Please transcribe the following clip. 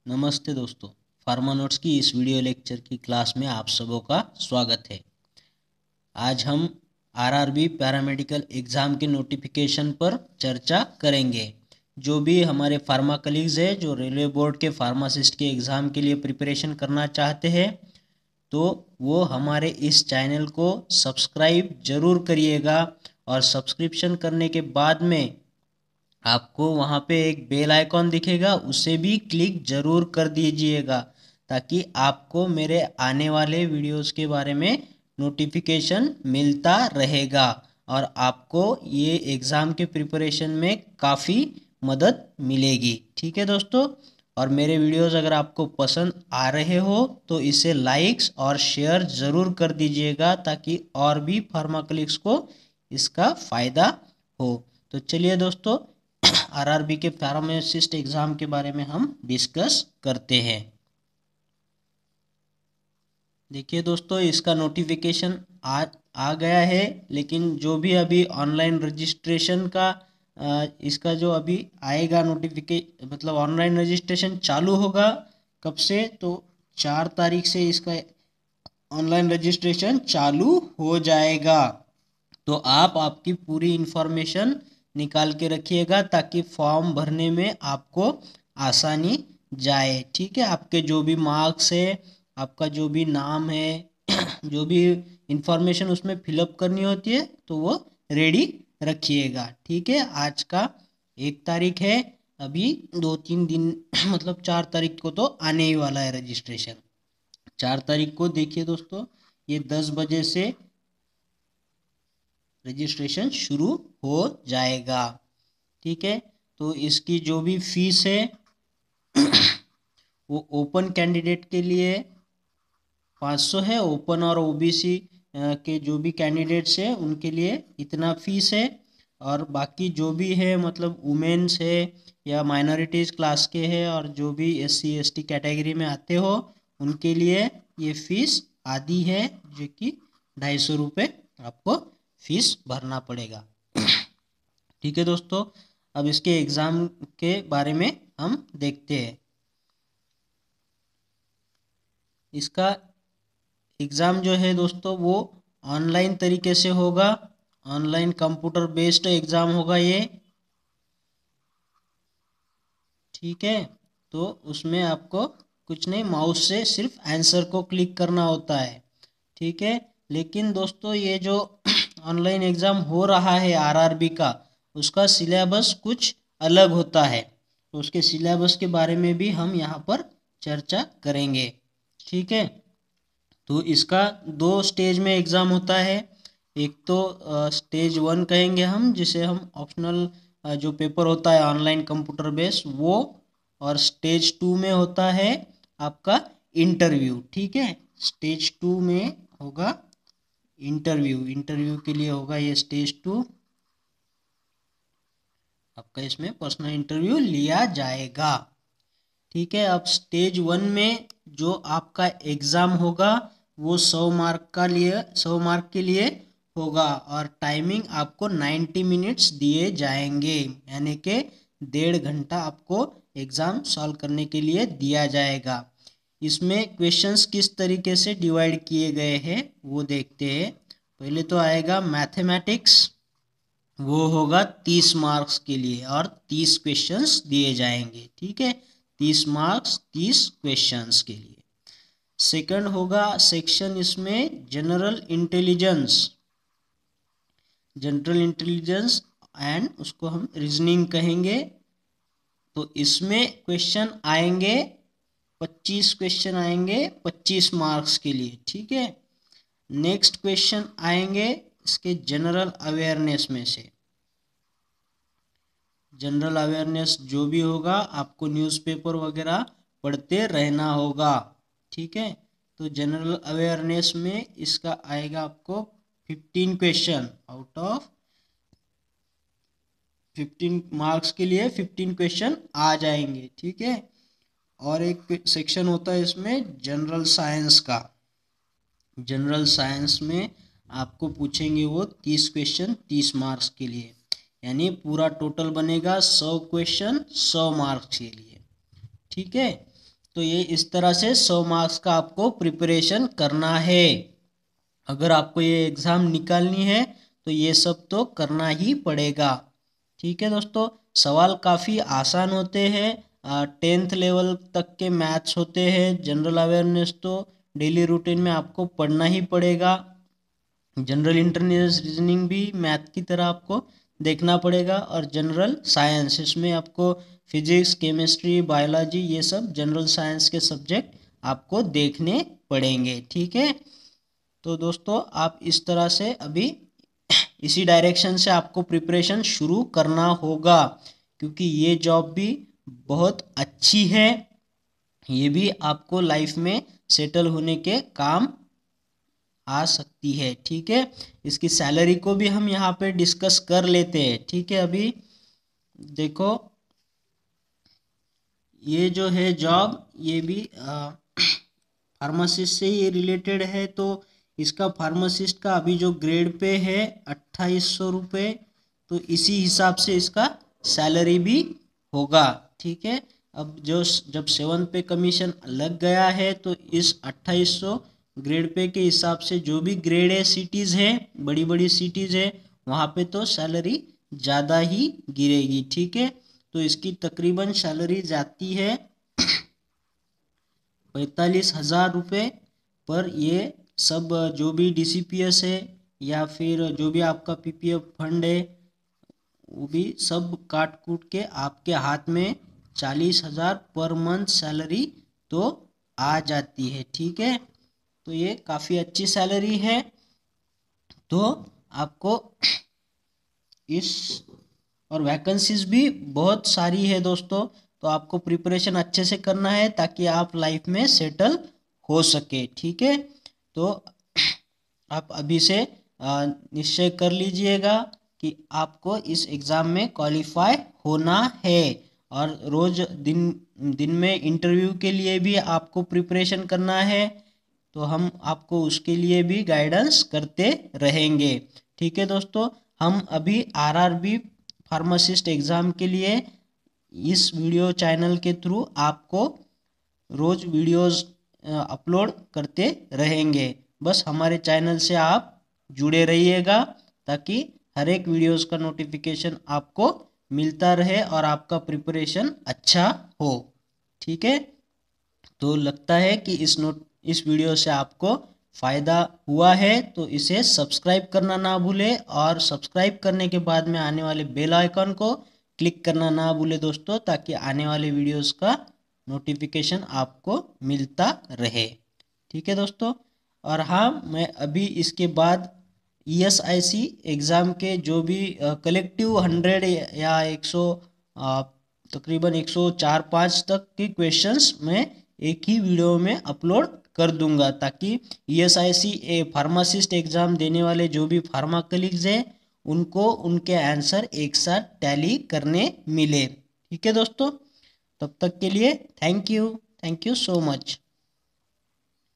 नमस्ते दोस्तों, pharma notes की इस वीडियो लेक्चर की क्लास में आप सबों का स्वागत है। आज हम आरआरबी पैरामेडिकल एग्ज़ाम के नोटिफिकेशन पर चर्चा करेंगे। जो भी हमारे फार्मा कलीग्स हैं जो रेलवे बोर्ड के फार्मासिस्ट के एग्ज़ाम के लिए प्रिपरेशन करना चाहते हैं तो वो हमारे इस चैनल को सब्सक्राइब ज़रूर करिएगा और सब्सक्रिप्शन करने के बाद में आपको वहाँ पे एक बेल आइकॉन दिखेगा, उसे भी क्लिक ज़रूर कर दीजिएगा ताकि आपको मेरे आने वाले वीडियोस के बारे में नोटिफिकेशन मिलता रहेगा और आपको ये एग्ज़ाम के प्रिपरेशन में काफ़ी मदद मिलेगी। ठीक है दोस्तों, और मेरे वीडियोस अगर आपको पसंद आ रहे हो तो इसे लाइक्स और शेयर ज़रूर कर दीजिएगा ताकि और भी फार्मा कलीग्स को इसका फ़ायदा हो। तो चलिए दोस्तों, आरआरबी के फार्मासिस्ट एग्जाम के बारे में हम डिस्कस करते हैं। देखिए दोस्तों, इसका नोटिफिकेशन आ गया है, लेकिन जो भी अभी ऑनलाइन रजिस्ट्रेशन का इसका जो अभी आएगा मतलब ऑनलाइन रजिस्ट्रेशन चालू होगा कब से, तो 4 तारीख से इसका ऑनलाइन रजिस्ट्रेशन चालू हो जाएगा। तो आप आपकी पूरी इंफॉर्मेशन निकाल के रखिएगा ताकि फॉर्म भरने में आपको आसानी जाए। ठीक है, आपके जो भी मार्क्स है, आपका जो भी नाम है जो भी इंफॉर्मेशन उसमें फिलअप करनी होती है तो वो रेडी रखिएगा। ठीक है, आज का 1 तारीख है, अभी 2-3 दिन मतलब 4 तारीख को तो आने ही वाला है रजिस्ट्रेशन। 4 तारीख को देखिए दोस्तों, ये 10 बजे से रजिस्ट्रेशन शुरू हो जाएगा। ठीक है, तो इसकी जो भी फीस है वो ओपन कैंडिडेट के लिए 500 है, ओपन और ओबीसी के जो भी कैंडिडेट्स हैं उनके लिए इतना फीस है, और बाकी जो भी है मतलब वुमेन्स है या माइनॉरिटीज़ क्लास के है और जो भी SC ST कैटेगरी में आते हो उनके लिए ये फीस आधी है, जो कि 250 रुपये आपको फीस भरना पड़ेगा। ठीक है दोस्तों, अब इसके एग्ज़ाम के बारे में हम देखते हैं। इसका एग्ज़ाम जो है दोस्तों वो ऑनलाइन तरीके से होगा, ऑनलाइन कंप्यूटर बेस्ड एग्ज़ाम होगा ये। ठीक है, तो उसमें आपको कुछ नहीं, माउस से सिर्फ आंसर को क्लिक करना होता है। ठीक है, लेकिन दोस्तों ये जो ऑनलाइन एग्ज़ाम हो रहा है आरआरबी का, उसका सिलेबस कुछ अलग होता है, तो उसके सिलेबस के बारे में भी हम यहाँ पर चर्चा करेंगे। ठीक है, तो इसका 2 स्टेज में एग्ज़ाम होता है। एक तो स्टेज 1 कहेंगे हम, जिसे हम ऑप्शनल जो पेपर होता है ऑनलाइन कंप्यूटर बेस वो, और स्टेज 2 में होता है आपका इंटरव्यू। ठीक है, स्टेज 2 में होगा इंटरव्यू के लिए होगा ये स्टेज 2, आपका इसमें पर्सनल इंटरव्यू लिया जाएगा। ठीक है, अब स्टेज 1 में जो आपका एग्ज़ाम होगा वो 100 मार्क के लिए होगा, और टाइमिंग आपको 90 मिनट्स दिए जाएंगे, यानी कि 1.5 घंटा आपको एग्ज़ाम सॉल्व करने के लिए दिया जाएगा। इसमें क्वेश्चंस किस तरीके से डिवाइड किए गए हैं वो देखते हैं। पहले तो आएगा मैथमेटिक्स, वो होगा 30 मार्क्स के लिए और 30 क्वेश्चंस दिए जाएंगे। ठीक है, 30 मार्क्स 30 क्वेश्चंस के लिए। सेकंड होगा सेक्शन इसमें जनरल इंटेलिजेंस एंड उसको हम रीजनिंग कहेंगे। तो इसमें क्वेश्चन आएंगे 25 क्वेश्चन आएंगे 25 मार्क्स के लिए। ठीक है, नेक्स्ट क्वेश्चन आएंगे इसके जनरल अवेयरनेस में से। जनरल अवेयरनेस जो भी होगा आपको न्यूज़पेपर वगैरह पढ़ते रहना होगा। ठीक है, तो जनरल अवेयरनेस में इसका आएगा आपको 15 क्वेश्चन, आउट ऑफ 15 मार्क्स के लिए 15 क्वेश्चन आ जाएंगे। ठीक है, और एक सेक्शन होता है इसमें जनरल साइंस का। जनरल साइंस में आपको पूछेंगे वो 30 क्वेश्चन 30 मार्क्स के लिए, यानी पूरा टोटल बनेगा 100 क्वेश्चन 100 मार्क्स के लिए। ठीक है, तो ये इस तरह से 100 मार्क्स का आपको प्रिपरेशन करना है। अगर आपको ये एग्ज़ाम निकालनी है तो ये सब तो करना ही पड़ेगा। ठीक है दोस्तों, सवाल काफ़ी आसान होते हैं। 10th लेवल तक के मैथ्स होते हैं। जनरल अवेयरनेस तो डेली रूटीन में आपको पढ़ना ही पड़ेगा। जनरल इंटरनेस रीजनिंग भी मैथ की तरह आपको देखना पड़ेगा। और जनरल साइंस, इसमें आपको फिजिक्स, केमिस्ट्री, बायोलॉजी, ये सब जनरल साइंस के सब्जेक्ट आपको देखने पड़ेंगे। ठीक है, तो दोस्तों आप इस तरह से अभी इसी डायरेक्शन से आपको प्रिपरेशन शुरू करना होगा, क्योंकि ये जॉब भी बहुत अच्छी है। ये भी आपको लाइफ में सेटल होने के काम आ सकती है। ठीक है, इसकी सैलरी को भी हम यहाँ पे डिस्कस कर लेते हैं। ठीक है, अभी देखो ये जो है जॉब, ये भी फार्मासिस्ट से ही रिलेटेड है। तो इसका फार्मासिस्ट का अभी जो ग्रेड पे है 2800 रुपये, तो इसी हिसाब से इसका सैलरी भी होगा। ठीक है, अब जब 7 पे कमीशन लग गया है तो इस 2800 ग्रेड पे के हिसाब से जो भी ग्रेड ए सिटीज़ है, बड़ी बड़ी सिटीज़ है, वहाँ पे तो सैलरी ज़्यादा ही गिरेगी। ठीक है, तो इसकी तकरीबन सैलरी जाती है 45,000 रुपये पर। ये सब जो भी DCPS है या फिर जो भी आपका PPF फंड है, वो भी सब काट कूट के आपके हाथ में 40,000 पर मंथ सैलरी तो आ जाती है। ठीक है, तो ये काफ़ी अच्छी सैलरी है। तो आपको इस और वैकेंसीज भी बहुत सारी है दोस्तों, तो आपको प्रिपरेशन अच्छे से करना है ताकि आप लाइफ में सेटल हो सके। ठीक है, तो आप अभी से निश्चय कर लीजिएगा कि आपको इस एग्ज़ाम में क्वालिफाई होना है। और रोज़ दिन में इंटरव्यू के लिए भी आपको प्रिपरेशन करना है, तो हम आपको उसके लिए भी गाइडेंस करते रहेंगे। ठीक है दोस्तों, हम अभी RRB फार्मासिस्ट एग्ज़ाम के लिए इस वीडियो चैनल के थ्रू आपको रोज़ वीडियोस अपलोड करते रहेंगे। बस हमारे चैनल से आप जुड़े रहिएगा ताकि हर एक वीडियोस का नोटिफिकेशन आपको मिलता रहे और आपका प्रिपरेशन अच्छा हो। ठीक है, तो लगता है कि इस वीडियो से आपको फ़ायदा हुआ है, तो इसे सब्सक्राइब करना ना भूलें और सब्सक्राइब करने के बाद में आने वाले बेल आइकन को क्लिक करना ना भूलें दोस्तों, ताकि आने वाले वीडियोस का नोटिफिकेशन आपको मिलता रहे। ठीक है दोस्तों, और हाँ, मैं अभी इसके बाद ESIC एग्ज़ाम के जो भी कलेक्टिव 100 या 100 तकरीबन 104-5 तक के क्वेश्चंस मैं एक ही वीडियो में अपलोड कर दूंगा, ताकि ESIC फार्मासिस्ट एग्ज़ाम देने वाले जो भी फार्मा कलीग्स हैं उनको उनके आंसर एक साथ टैली करने मिले। ठीक है दोस्तों, तब तक के लिए थैंक यू सो मच।